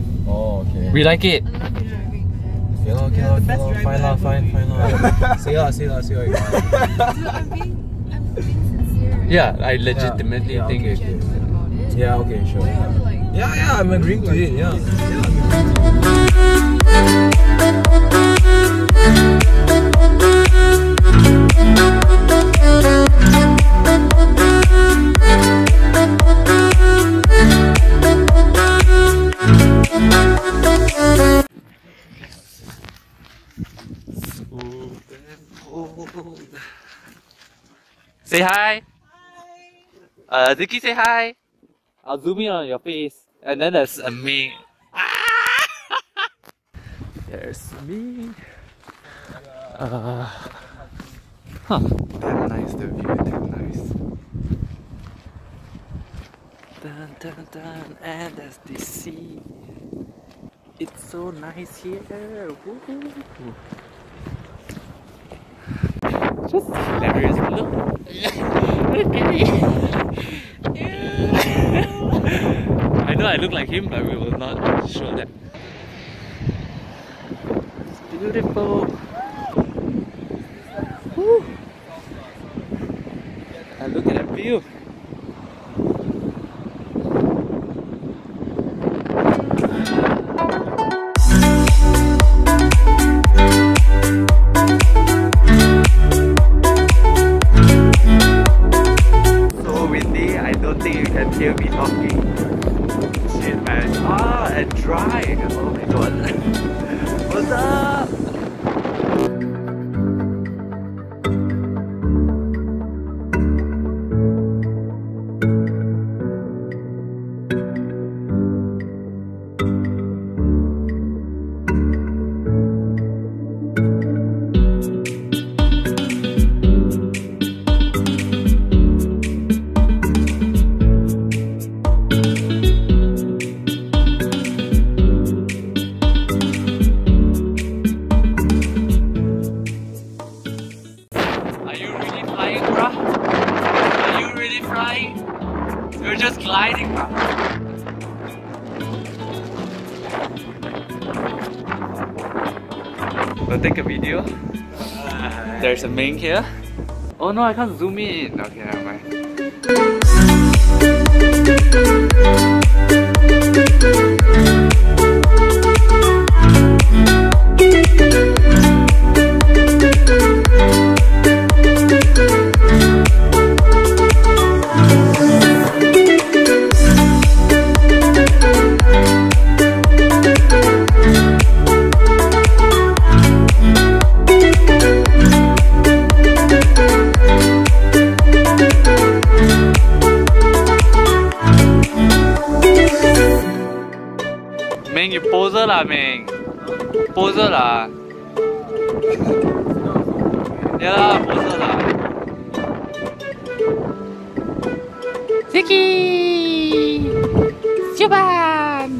it. Oh, okay. We like it. Okay, fine lah. Say what you want. Dude, I'm being sincere. Yeah, I legitimately think okay, it. About it. Yeah, okay, sure. Like, Yeah, I'm agreeing to it. Yeah. Say hi. Hi. Ziki, say hi. I'll zoom in on your face, and then there's me. There's me. Damn nice, the view. Damn nice. Dun dun dun, and there's the sea. It's so nice here. Woo-hoo. Just hilarious. Look. Look at me. I know I look like him, but we will not show that. It's beautiful. Woo. And look at that view. Hear me talking. Shit, man. And dry. Oh my god. What's up? You're just gliding, bro. We'll take a video. There's a Ming here. Oh no, I can't zoom in. Okay, never mind. Ming, you poser lah, Ming. Poser lah. Yeah lah, poser lah. Ziki! Siuban!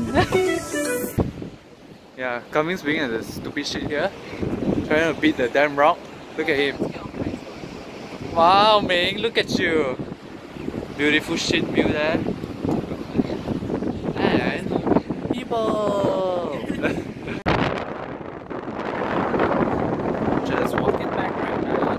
Yeah, coming swinging at the stupid shit here. Trying to beat the damn rock. Look at him. Wow, Ming, look at you. Beautiful shit view there. And people. Just walking back right now.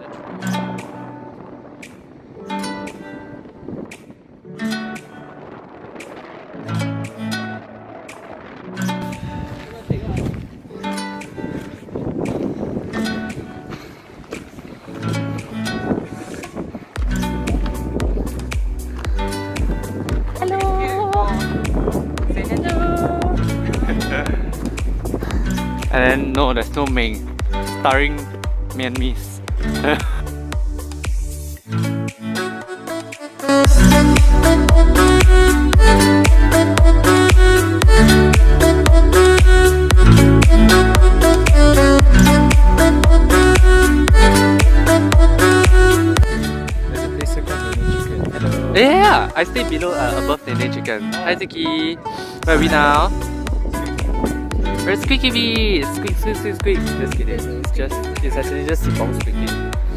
And then no, there's no Ming, starring Myanmese. There's a place called Nene Chicken. Hello. Yeah, I stay below, above Nene Chicken. Hi Ziki, where are we now? Where's Squeaky Bee? Squeak, squeak, squeak, squeak. Just kidding. It's actually just Sipong squeaking.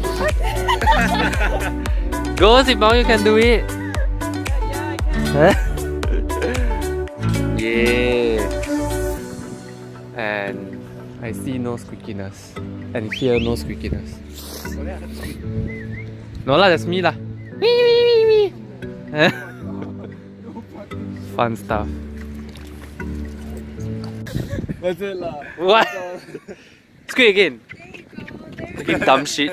Go Sipong, you can do it. yeah, I can. Yeah. I see no squeakiness. And hear no squeakiness. No lah, that's me lah. Fun stuff. That's it lah. What? Squeak again. Fucking dumb shit.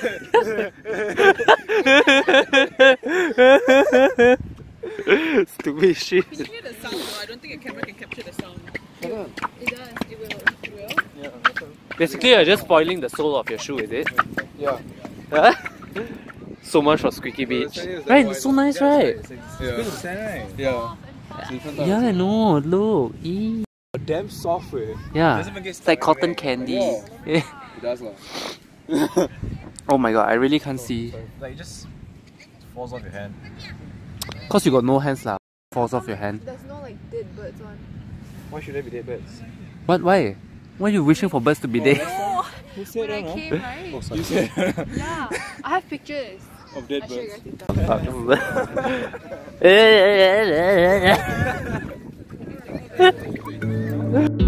Stupid shit. You can hear the sound though. I don't think a camera can capture the sound. It does. It will. Yeah. Basically, you're just spoiling the sole of your shoe, is it? Yeah. Huh? So much for Squeaky Beach. Right, it's so nice, right? Yeah. Yeah. Yeah, I know. Look. Eee. Damn soft way. Yeah. Doesn't even get It's like stuck cotton anywhere. candy. Yeah. Yeah. It does lah. Oh my god, I really can't see. Like it just falls off your hand. Cause you got no hands lah. Falls off your hand. There's no like dead birds on. Why should there be dead birds? What? Why? Why are you wishing for birds to be dead? Oh, Who said when I that? came, right? Oh, sorry. You said Yeah, I have pictures. of dead I'll show you birds. guys later.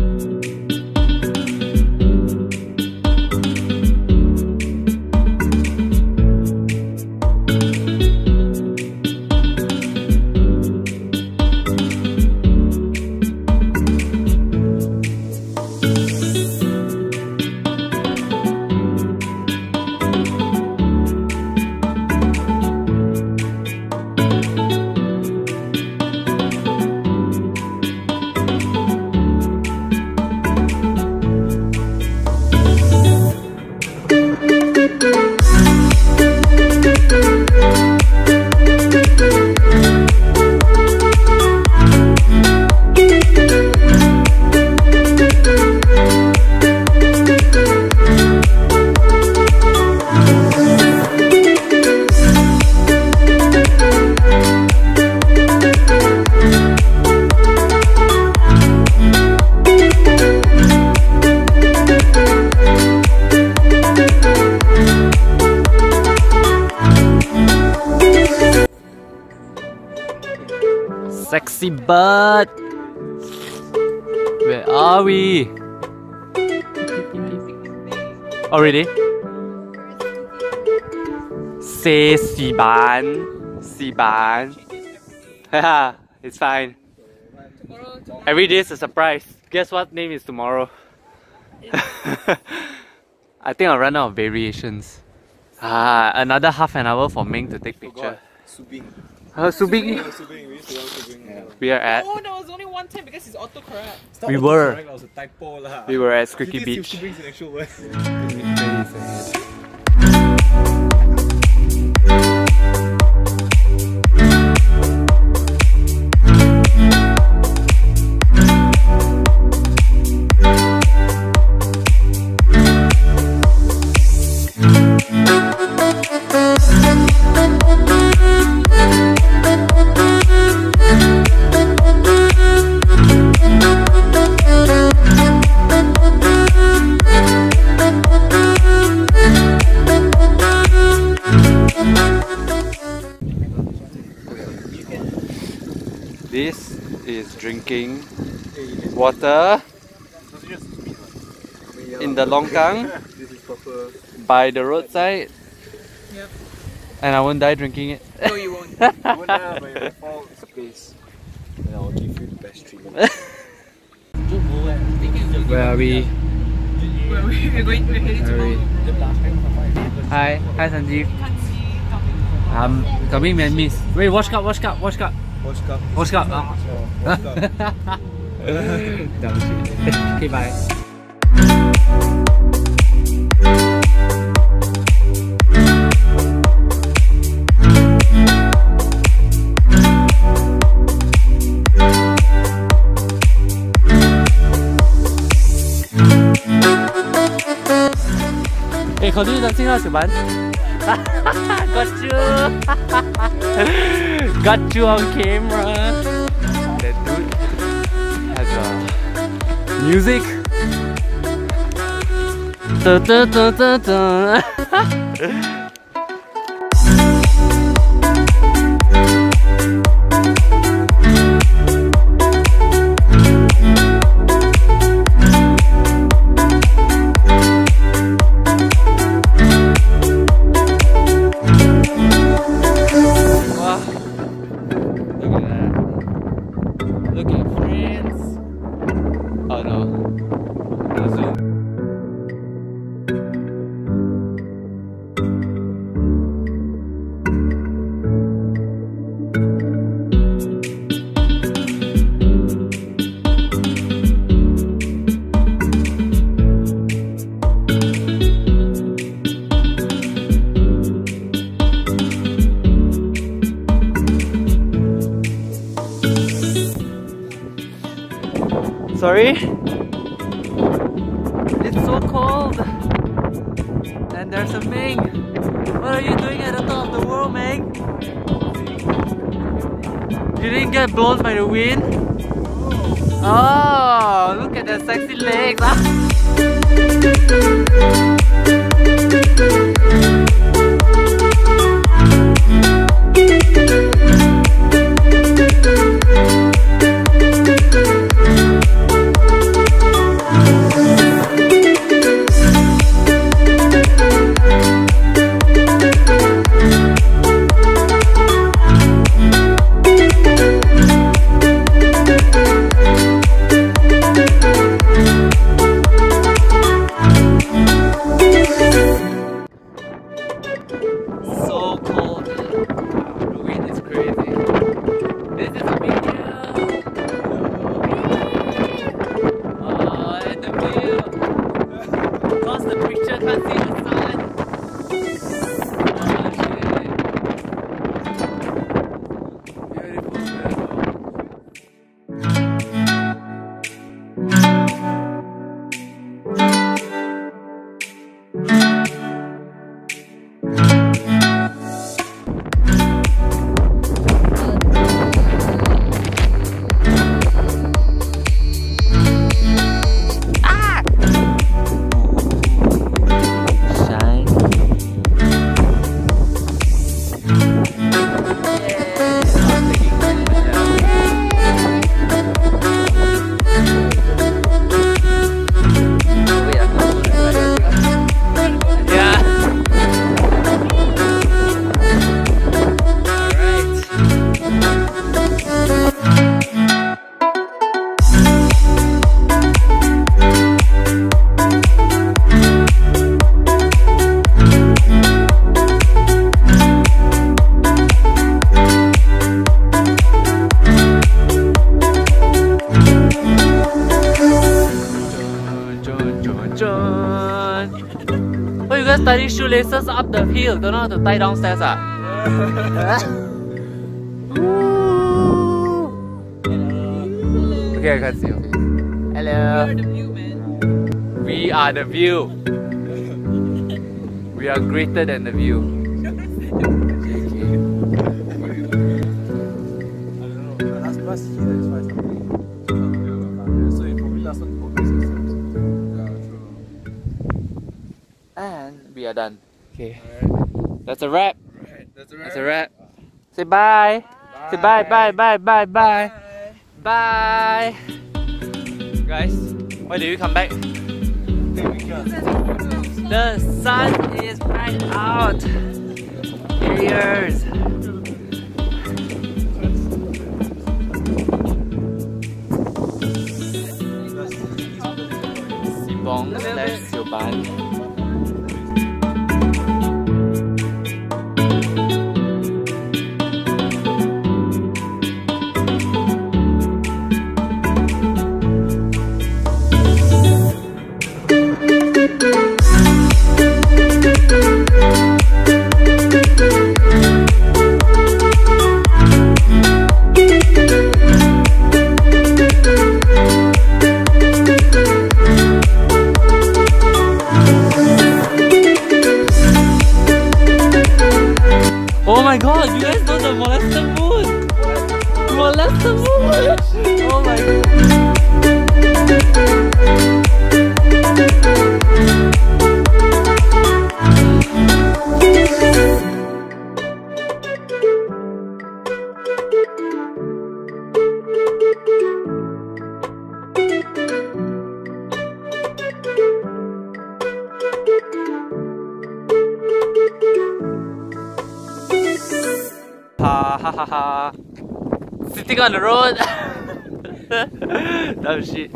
Sexy bird! Where are we? Oh really? Say Siban. Siban. Haha, it's fine. Every day is a surprise. Guess what name is tomorrow? I think I'll run out of variations. Another half an hour for Ming to take picture. Subing. Subing. Subing. We used to love Subing. Yeah. We are at. Oh, there was only one time because it's autocorrect. Stop We were. autocorrect, that was a typo lah. We were at Squeaky You think Beach. Subing's an actual word. This is drinking water in the longkang This is proper. by the roadside, Yep. and I won't die drinking it. No, you won't. You won't have but your fall space. And I'll give you the best treatment. Where are we? We're heading to Mount. Hi, Sanjeev. Can't see Tommy. Coming man miss. Wait, watch cup. Watch cup. Watch cup. Watch cup. Watch cup. Dumb shit. Okay, bye. Hey, continue dancing lah, Siban. Got you. Got you on camera. That dude has music. Da, da, da, da, da. there's a Ming. What are you doing at the top of the world, Ming? You didn't get blown by the wind? Oh, look at the sexy legs. So cold. The wind is crazy. This is a video. Oh, and the view. Cause the picture can't see the sun. Oh shit. Beautiful Oh, you guys tying shoelaces up the hill. Don't know how to tie downstairs, ah? Okay, I can't see you. Hello. The view, man. We are the view. We are greater than the view. I don't know. Last year is 5 something. So it probably last one for business. Yeah, true. And we are done. Okay. Alright. That's a wrap. Right. That's a That's a wrap. Say bye. Say bye, bye, bye, bye, bye. Bye. Guys, why did you come back? The sun is right out. Cheers. Sibong slash Sioban. Oh my god, you guys know the molester moon! Molester moon! Oh my god. Ha ha ha ha. Sitting on the road. Dumb shit.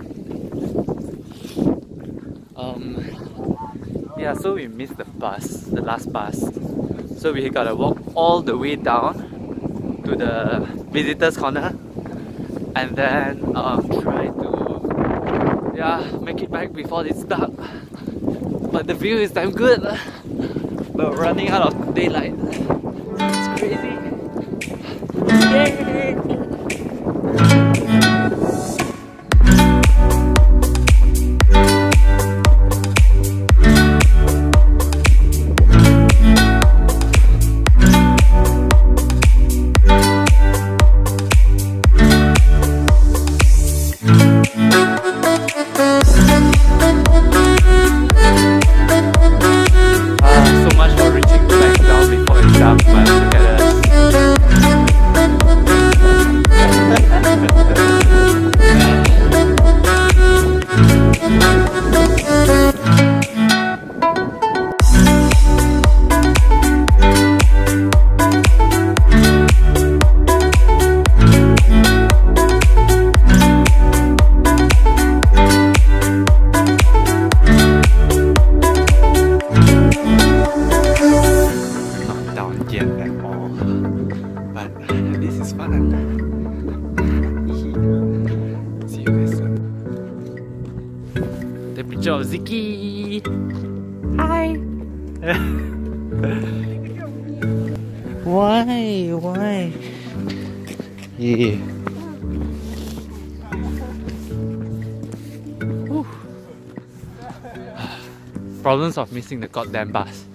Yeah, so we missed the bus, the last bus. So we gotta walk all the way down to the visitors corner and then try to make it back before it's dark. But the view is damn good. But we're running out of daylight. It's crazy. Yay! see you guys soon. The picture of Ziki. Hi. Why? Why? Yeah. Whew. Problems of missing the goddamn bus.